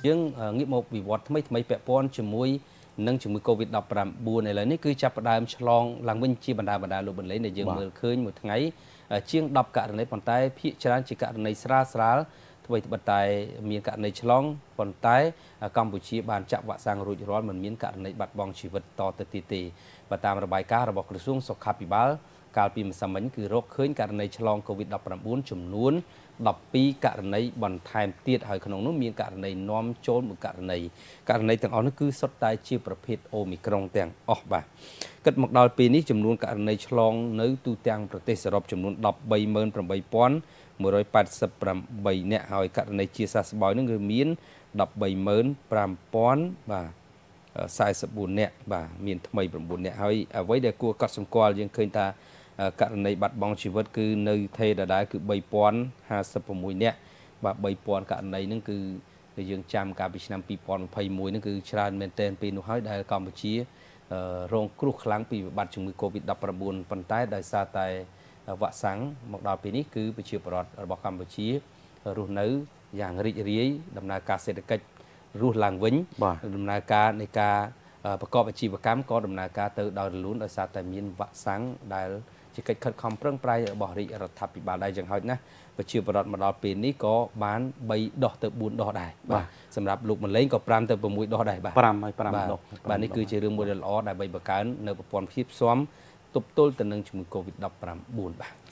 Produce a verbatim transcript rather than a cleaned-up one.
យើងងាកមកវិវត្តថ្មីថ្មីពាក់ព័ន្ធជាមួយនឹងជំងឺ Covid ដប់ប្រាំបួន ឥឡូវនេះគឺចាប់ផ្ដើមឆ្លងឡើងវិញជាបណ្ដាបណ្ដាលោកបន្លែងដែលយើងមើលឃើញមួយថ្ងៃជាងដប់ករណីប៉ុន្តែភាគច្រើនជាករណីស្រាលស្រាលអ្វីត្បិតតែមានករណីឆ្លងប៉ុន្តែកម្ពុជាបានចាក់វ៉ាក់សាំងរួចរាល់មិនមានករណីបាត់បង់ជីវិតតទៅទៀតទេបើតាមរបាយការណ៍របស់ក្រសួងសុខាភិបាលកាលពីម្សិលមិញគឺរកឃើញករណីឆ្លង Covid ដប់ប្រាំបួន ចំនួនដប់ពីរករណីបន្ថែមទៀតហើយក្នុងនោះមានករណីនាំចូលមួយករណីករណីទាំងអស់នោះគឺសុទ្ធតែជាប្រភេទអូមីក្រុងទាំងអស់បាទគិតមកដល់ពេលនេះចំនួនករណីឆ្លងនៅទូទាំងប្រទេសសរុបចំនួន ដប់បីម៉ឺនប្រាំបីពាន់មួយរយប៉ែតសិបប្រាំបី នាក់ហើយករណីជាសះស្បើយនឹងគឺមាន ដប់បីម៉ឺនប្រាំពាន់បាទសែសិបបួន នាក់បាទមានថ្មីប្រាំបួន នាក់ហើយអ្វីដែលគួរកត់សម្គាល់យើងឃើញថាករណីបាត់បង់ជីវិតគឺនៅថេដដែលគឺ បីពាន់ហាសិបប្រាំមួយ នាក់បាទ បីពាន់ករណីហ្នឹងគឺយើងចាំកាលពីឆ្នាំពីរពាន់ម្ភៃមួយហ្នឹងគឺច្រើនមែនទែនពេលនោះហើយដែលកម្ពុជារងគ្រោះខ្លាំងពីវិបត្តិជំងឺ Covid ដប់ប្រាំបួន ប៉ុន្តែដោយសារតែវ៉ាក់សាំងមកដល់ពេលនេះគឺប្រជាពលរដ្ឋរបស់កម្ពុជារស់នៅយ៉ាងរីករាយដំណើរការសេដ្ឋកិច្ចរស់ឡើងវិញដំណើរការនៃការប្រកបអាជីវកម្មក៏ដំណើរការទៅដោយរលូនដោយសារតែមានវ៉ាក់សាំងដែលជាកិច្ចខិតខំប្រឹងប្រែងរបស់រាជរដ្ឋាភិបាលដែរយ៉ាងហោចណាស់ប្រជាពលរដ្ឋមកដល់ពេលនេះក៏បានបីដុសទៅបួនដុសដែរបាទសម្រាប់លោកម្លេងក៏ប្រាំទៅប្រាំមួយដុសដែរបាទប្រាំហើយប្រាំដុសបាទនេះគឺជារឿងមួយដ៏ល្អដែលបីបង្កើននៅប្រព័ន្ធភាពស៊ាំទប់ទល់ទៅនឹងជំងឺ Covid ដប់ប្រាំបួន បាទ